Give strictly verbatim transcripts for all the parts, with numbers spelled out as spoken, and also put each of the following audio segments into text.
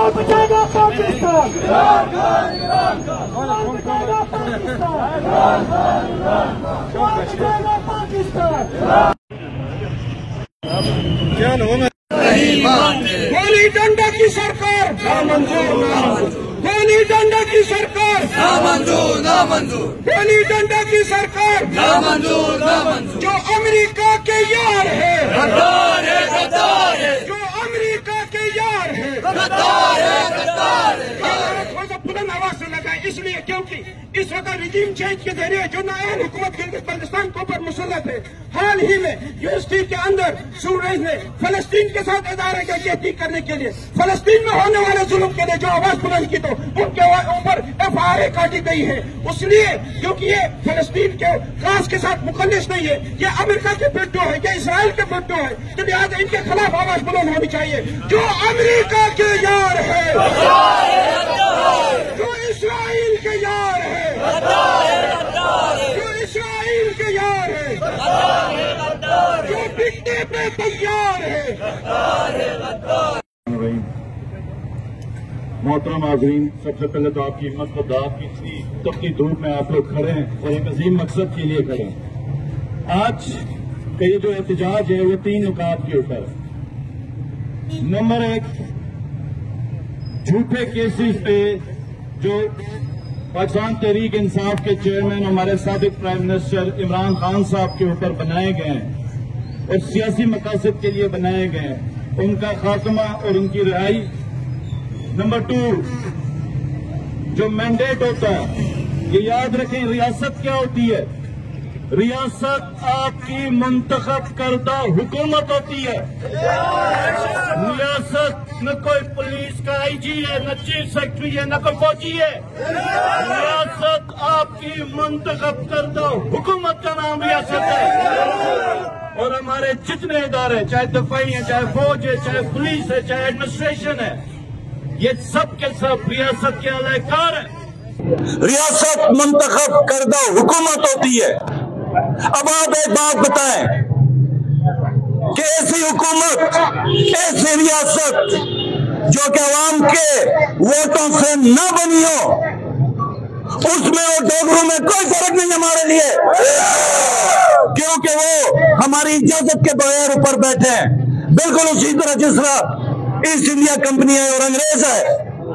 کون بچائے گا پاکستان؟ کون بچائے گا پاکستان؟ کون بچائے گا پاکستان؟ کیا نام ہے؟ گولی ڈنڈا کی سرکار نامنظور نامنظور گولی ڈنڈا کی سرکار نامنظور نامنظور گولی ڈنڈا کی سرکار نامنظور نامنظور جو امریکہ کے یار ہے غدار ہے غدار ہے جو امریکہ کے یار ہے غدار ہے غدار ہے تھوڑا سا بلند آواز سے لگائیں اس لیے کیونکہ اس وقت رجیم چینج کے ذریعے جو نائب حکومت گلگت بلتستان کے اوپر مسلط ہے، حال ہی میں یونیورسٹی کے اندر اسٹوڈنٹس نے فلسطین کے ساتھ ادارے کی تحقیق کرنے کے لیے فلسطین میں ہونے والے ظلم کے لیے جو آواز بلند کی تو ان کے اوپر ایف آئی آر کاٹی گئی ہے، اس لیے کیونکہ یہ فلسطین کے خاص کے ساتھ مخلص نہیں ہے، یہ امریکہ کے بیٹو ہے، یہ اسرائیل کے بیٹو ہے، تو لہٰذا ان کے خلاف آواز بلند ہونی چاہیے۔ جو امریکہ کے یار ہے، جو اسرائیل کے یار ہے، جو اسرائیل کے یار ہے، جو بکنے پہ تیار ہے۔ محترم حاضرین، سب سے پہلے تو آپ کی ہمت کو داد کی اتنی تپتی دھوپ میں آپ لوگ کھڑے ہیں اور ایک عظیم مقصد کے لیے کھڑے ہیں۔ آج کا یہ جو احتجاج ہے وہ تین نکات کے اوپر ہے۔ نمبر ایک، جھوٹے کیسز پہ جو پاکستان تحریک انصاف کے چیئرمین ہمارے سابق پرائم منسٹر عمران خان صاحب کے اوپر بنائے گئے ہیں اور سیاسی مقاصد کے لیے بنائے گئے ہیں، ان کا خاتمہ اور ان کی رہائی۔ نمبر ٹو، جو مینڈیٹ ہوتا ہے، یہ یاد رکھیں ریاست کیا ہوتی ہے؟ ریاست آپ کی منتخب کردہ حکومت ہوتی ہے۔ ریاست نہ کوئی پولیس کا آئی جی ہے، نہ چیف سیکرٹری ہے، نہ کوئی فوجی ہے۔ ریاست آپ کی منتخب کردہ حکومت کا نام ریاست ہے۔ اور ہمارے جتنے ادارے، چاہے دفاعی ہیں، چاہے فوج ہے، چاہے پولیس ہے، چاہے ایڈمنسٹریشن ہے، یہ سب کے سب ریاست کے اہلکار ہیں۔ ریاست منتخب کردہ حکومت ہوتی ہے۔ اب آپ ایک بات بتائیں کہ ایسی حکومت، ایسی ریاست جو کہ عوام کے ووٹوں سے نہ بنی ہو، اس میں اور ڈوگروں میں کوئی فرق نہیں ہمارے لیے، کیونکہ وہ ہماری اجازت کے بغیر اوپر بیٹھے ہیں، بالکل اسی طرح جس طرح ایسٹ انڈیا کمپنی ہے اور انگریز ہے۔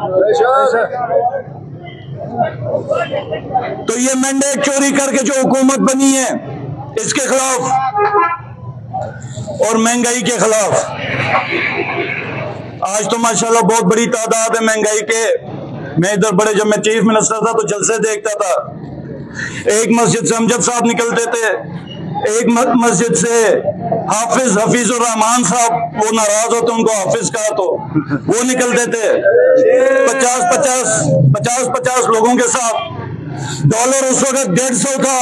تو یہ مینڈیٹ چوری کر کے جو حکومت بنی ہے، اس کے خلاف اور مہنگائی کے خلاف، آج تو ماشاءاللہ بہت بڑی تعداد ہے مہنگائی کے۔ میں ادھر بڑے، جب میں چیف منسٹر تھا تو جلسے دیکھتا تھا، ایک مسجد سے امجد صاحب نکلتے تھے، ایک مسجد سے حافظ حفیظ الرحمان صاحب، وہ ناراض ہوتے ان کو حافظ کہا تو وہ نکلتے تھے پچاس پچاس پچاس پچاس لوگوں کے ساتھ۔ ڈالر اس وقت ڈیڑھ سو تھا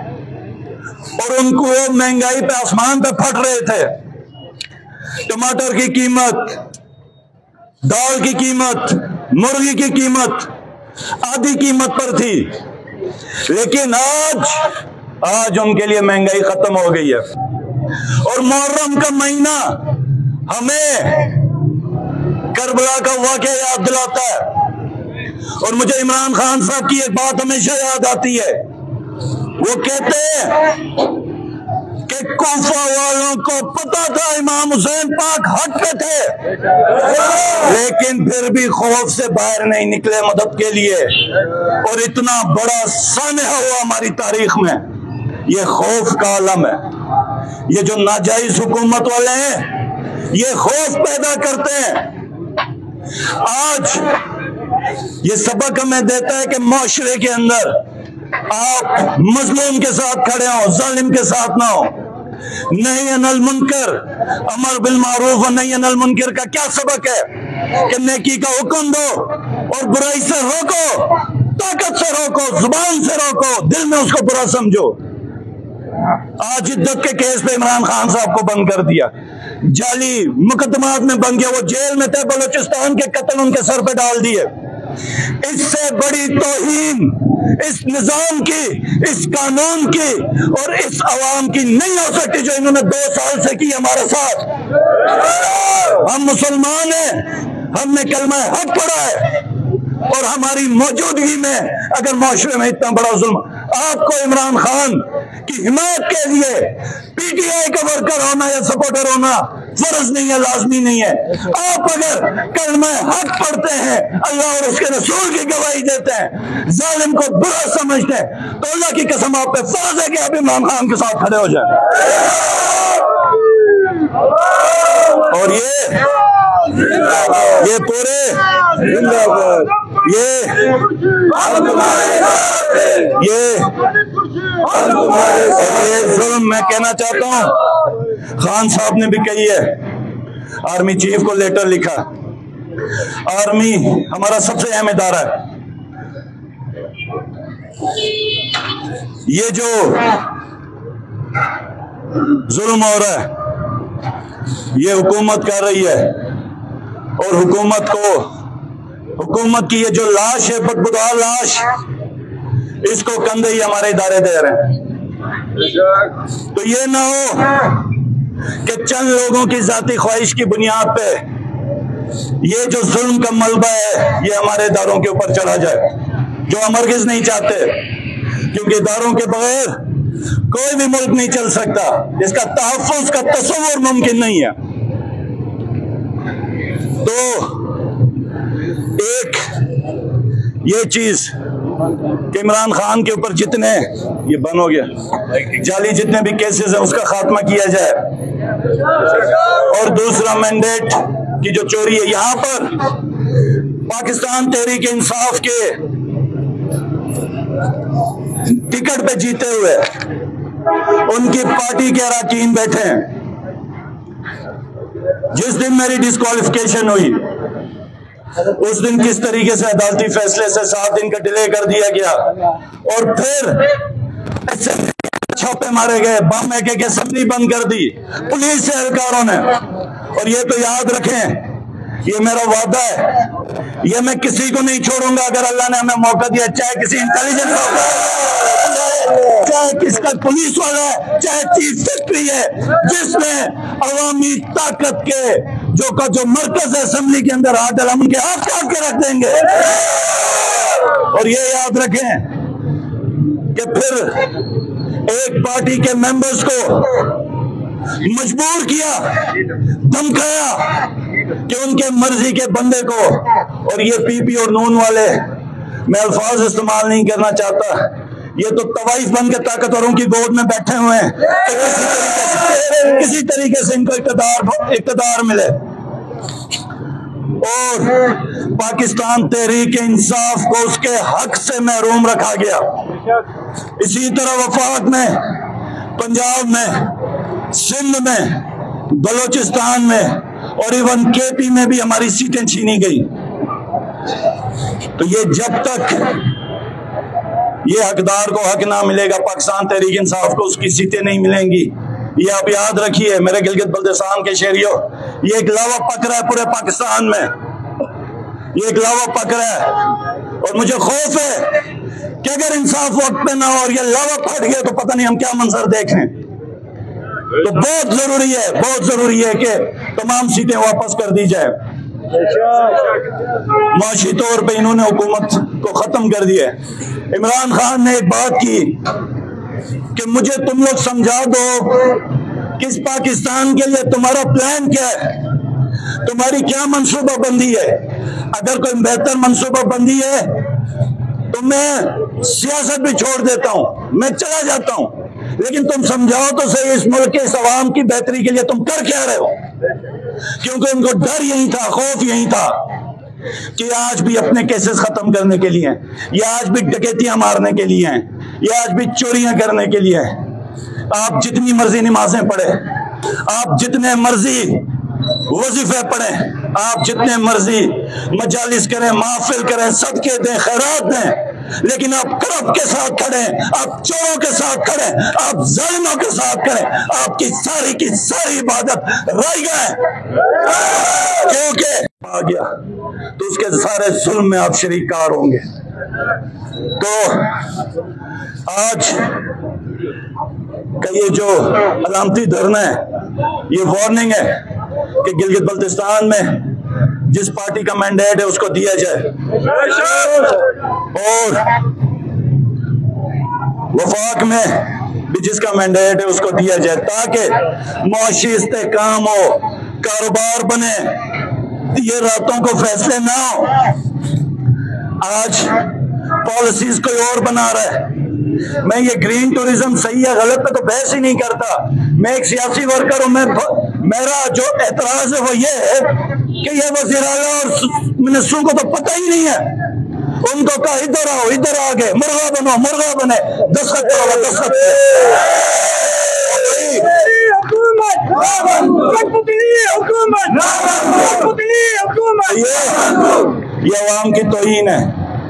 اور ان کو وہ مہنگائی پہ آسمان پہ پھٹ رہے تھے۔ ٹماٹر کی قیمت، دال کی قیمت، مرغی کی قیمت آدھی قیمت پر تھی، لیکن آج آج ان کے لیے مہنگائی ختم ہو گئی ہے۔ اور محرم کا مہینہ ہمیں کربلا کا واقعہ یاد دلاتا ہے، اور مجھے عمران خان صاحب کی ایک بات ہمیشہ یاد آتی ہے۔ وہ کہتے ہیں کہ کوفہ والوں کو پتا تھا امام حسین پاک حق پہ تھے، لیکن پھر بھی خوف سے باہر نہیں نکلے مدد کے لیے، اور اتنا بڑا سانحہ ہوا ہماری تاریخ میں۔ یہ خوف کا عالم ہے۔ یہ جو ناجائز حکومت والے ہیں، یہ خوف پیدا کرتے ہیں۔ آج یہ سبق ہمیں دیتا ہے کہ معاشرے کے اندر آپ مظلوم کے ساتھ کھڑے ہوں، ظالم کے ساتھ نہ ہو۔ نہی عن المنکر، امر بالمعروف و نہی عن المنکر کا کیا سبق ہے؟ کہ نیکی کا حکم دو اور برائی سے روکو، طاقت سے روکو، زبان سے روکو، دل میں اس کو برا سمجھو۔ آج عدت کے کیس پہ عمران خان صاحب کو بند کر دیا، جعلی مقدمات میں بند کیا، وہ جیل میں تھے، بلوچستان کے قتل ان کے سر پہ ڈال دیے۔ اس سے بڑی توہین اس نظام کی، اس قانون کی اور اس عوام کی نہیں ہو سکتی جو انہوں نے دو سال سے کی ہمارے ساتھ۔ ہم مسلمان ہیں، ہم نے کلمہ حق پڑھا ہے اور ہماری موجودگی میں اگر معاشرے میں اتنا بڑا ظلم، آپ کو عمران خان کی حمایت کے لیے پی ٹی آئی کا ورکر ہونا یا سپورٹر ہونا فرض نہیں ہے، لازمی نہیں ہے۔ آپ اگر کلمہ حق پڑھتے ہیں، اللہ اور اس کے رسول کی گواہی دیتے ہیں، ظالم کو برا سمجھتے ہیں، تو اللہ کی قسم آپ پہ فرض ہے کہ آپ عمران خان کے ساتھ کھڑے ہو جائیں۔ اور یہ یہ پورے یہ یہ ظلم میں کہنا چاہتا ہوں، خان صاحب نے بھی کہی ہے، آرمی چیف کو لیٹر لکھا، آرمی ہمارا سب سے اہم ادارہ ہے، یہ جو ظلم ہو رہا ہے یہ حکومت کر رہی ہے، اور حکومت کو حکومت کی یہ جو لاش ہے، بدبودار لاش، اس کو کندھے ہی ہمارے ادارے دے رہے ہیں۔ تو یہ نہ ہو کہ چند لوگوں کی ذاتی خواہش کی بنیاد پہ یہ جو ظلم کا ملبہ ہے یہ ہمارے اداروں کے اوپر چڑھا جائے، جو ہم ہرگز نہیں چاہتے، کیونکہ اداروں کے بغیر کوئی بھی ملک نہیں چل سکتا، اس کا تحفظ کا تصور ممکن نہیں ہے۔ تو ایک یہ چیز کہ عمران خان کے اوپر جتنے یہ بند ہو گیا جعلی جتنے بھی کیسز ہیں اس کا خاتمہ کیا جائے، اور دوسرا مینڈیٹ کی جو چوری ہے، یہاں پر پاکستان تحریک انصاف کے ٹکٹ پہ جیتے ہوئے ان کی پارٹی کے اراکین بیٹھے ہیں۔ جس دن میری ڈسکوالیفیکیشن ہوئی اس دن کس طریقے سے عدالتی فیصلے سے سات دن کا ڈیلے کر دیا گیا، اور پھر چھاپے مارے گئے، بم ایک ایک اسمبلی بند کر دی پولیس سے اہلکاروں نے۔ اور یہ تو یاد رکھیں، یہ میرا وعدہ ہے، یہ میں کسی کو نہیں چھوڑوں گا اگر اللہ نے ہمیں موقع دیا، چاہے کسی انٹیلیجنس چاہے کس کا پولیس والا ہے، چاہے چیف سیکرٹری ہے، جس نے عوامی طاقت کے جو کا جو مرکز ہے اسمبلی کے اندر ہاتھ ڈالا، ہم ان کے ہاتھ کاٹ کے رکھ دیں گے۔ اور یہ یاد رکھیں کہ پھر ایک پارٹی کے ممبرز کو مجبور کیا، دھمکایا کہ ان کے مرضی کے بندے کو، اور یہ پی پی اور نون والے، میں الفاظ استعمال نہیں کرنا چاہتا، یہ تو طوائف بن کے طاقتوروں کی گود میں بیٹھے ہوئے ہیں، کسی طریقے سے ان کو اقتدار اقتدار ملے۔ اور پاکستان تحریک انصاف کو اس کے حق سے محروم رکھا گیا۔ اسی طرح وفاق میں، پنجاب میں، سندھ میں، بلوچستان میں اور ایون کے پی میں بھی ہماری سیٹیں چھینی گئی۔ تو یہ جب تک یہ حقدار کو حق نہ ملے گا، پاکستان تحریک انصاف کو اس کی سیٹیں نہیں ملیں گی۔ یہ آپ یاد رکھیے میرے گلگت بلتستان کے شہریوں، یہ ایک لاوا پک رہا ہے پورے پاکستان میں، یہ ایک لاوا پک رہا ہے، اور مجھے خوف ہے کہ اگر انصاف وقت پہ نہ ہو اور یہ لاوا پھٹ گیا تو پتہ نہیں ہم کیا منظر دیکھ رہے ہیں۔ تو بہت ضروری ہے بہت ضروری ہے کہ تمام سیٹیں واپس کر دی جائے۔ معاشی طور پہ انہوں نے حکومت کو ختم کر دیا ہے۔ عمران خان نے ایک بات کی کہ مجھے تم لوگ سمجھا دو کہ اس پاکستان کے لیے تمہارا پلان کیا ہے، تمہاری کیا منصوبہ بندی ہے۔ اگر کوئی بہتر منصوبہ بندی ہے تو میں سیاست بھی چھوڑ دیتا ہوں، میں چلا جاتا ہوں، لیکن تم سمجھاؤ تو صحیح اس ملک کے اس عوام کی بہتری کے لیے تم کر کیا رہے ہو۔ کیونکہ ان کو ڈر یہی تھا، خوف یہی تھا کہ آج بھی اپنے کیسز ختم کرنے کے لیے ہیں، یا آج بھی ڈکیتیاں مارنے کے لیے ہیں، یا آج بھی چوریاں کرنے کے لیے ہیں۔ آپ جتنی مرضی نمازیں پڑھیں، آپ جتنے مرضی وظیفے پڑھیں، آپ جتنے مرضی مجالس کریں، محافل کریں، صدقے دیں، خیرات دیں، لیکن آپ کرپ کے ساتھ کھڑے، آپ چوروں کے ساتھ کھڑے، آپ ظالموں کے ساتھ کھڑے، آپ کی ساری کی ساری عبادت رائیگاں ہے، کیونکہ آ گیا تو اس کے سارے ظلم میں آپ شریک کار ہوں گے۔ تو آج کا یہ جو علامتی دھرنا ہے، یہ وارننگ ہے کہ گلگت بلتستان میں जिस पार्टी का मैंडेट है उसको दिया जाए, और वफाक में भी जिसका मैंडेट है उसको दिया जाए, ताकि मुआशी इस्तेहकाम हो, कारोबार बने, ये रातों को फैसले ना हो। आज पॉलिसीज कोई और बना रहा है। मैं ये ग्रीन टूरिज्म सही है गलत पे तो बहस ही नहीं करता। मैं एक सियासी वर्कर हूं। मैं मेरा जो एतराज है वो ये है कि ये वज़ीर आला और मिनिस्टरों को तो पता ही नहीं है। उनको कहा इधर आओ, इधर आ गए, मुर्गा बनो, मुर्गा बने, दस्तखत करो, दस्तखत ये अवाम की तौहीन है।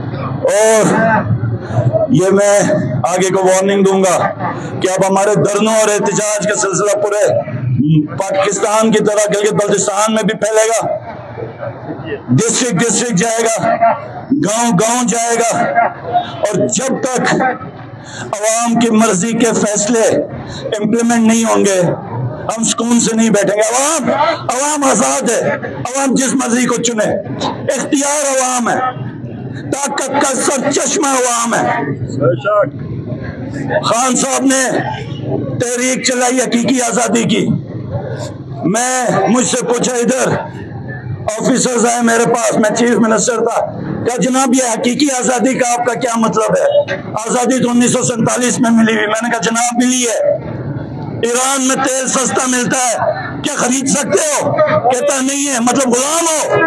और ये मैं आगे को वार्निंग दूंगा कि अब हमारे धरनों और एहतजाज का सिलसिला पूरे पाकिस्तान की तरह गिलगित बल्तिस्तान में भी फैलेगा, डिस्ट्रिक्ट डिस्ट्रिक्ट जाएगा, गांव गांव जाएगा, और जब तक अवाम की मर्जी के फैसले इम्प्लीमेंट नहीं होंगे हम सुकून से नहीं बैठेंगे। अवाम अवाम आजाद है, अवाम जिस मर्जी को चुने, इख्तियार अवाम है, ताकत का सर चश्मा अवाम है। खान साहब ने तहरीक चलाई हकीकी आजादी की। मैं मुझसे पूछा, इधर ऑफिसर्स आए मेरे पास, मैं चीफ मिनिस्टर था, क्या जनाब ये हकीकी आजादी का आपका क्या मतलब है? आजादी तो उन्नीस सौ सैतालीस में मिली हुई। मैंने कहा जनाब मिली है, ईरान में तेल सस्ता मिलता है, क्या खरीद सकते हो? कहता नहीं है, मतलब गुलाम हो।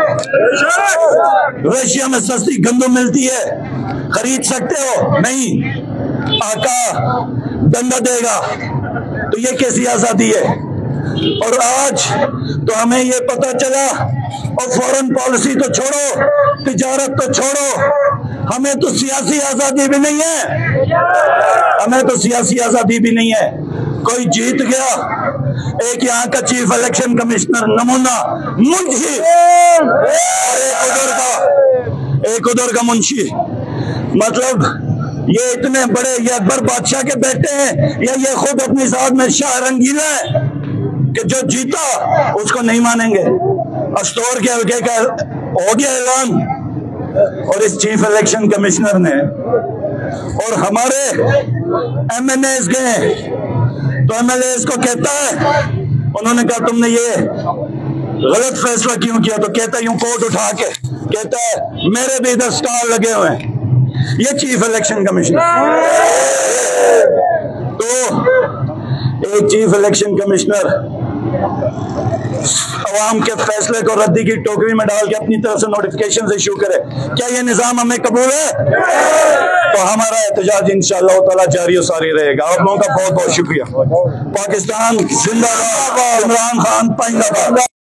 रशिया में सस्ती गंदम मिलती है, खरीद सकते हो? नहीं, आका दंडा देगा। तो ये कैसी आजादी है? और आज तो हमें ये पता चला, और फॉरेन पॉलिसी तो छोड़ो, तिजारत तो छोड़ो, हमें तो सियासी आजादी भी नहीं है, हमें तो सियासी आजादी भी नहीं है। कोई जीत गया, एक यहाँ का चीफ इलेक्शन कमिश्नर नमूना मुंशी, एक उधर का एक उधर का मुंशी। मतलब ये इतने बड़े, ये अकबर बादशाह के बेटे हैं, या ये खुद अपनी जात में शाह रंगीला है कि जो जीता उसको नहीं मानेंगे। अस्टोर के हल्के का हो गया ऐलान, और इस चीफ इलेक्शन कमिश्नर ने और हमारे एम एन एस गए तो एम एल ए को कहता है, उन्होंने कहा तुमने ये गलत फैसला क्यों किया? तो कहता यूं कोट उठा के कहता है मेरे भी इधर स्टार लगे हुए हैं। ये चीफ इलेक्शन कमिश्नर। तो एक चीफ इलेक्शन कमिश्नर अवाम के फैसले को रद्दी की टोकरी में डाल के अपनी तरफ से नोटिफिकेशन इशू करे, क्या ये निजाम हमें कबूल है? तो हमारा एहतजाज इंशाअल्लाह ताला जारी और सारी रहेगा। आप लोगों का बहुत बहुत शुक्रिया। पाकिस्तान जिंदाबाद, इमरान खान पाइंदाबाद।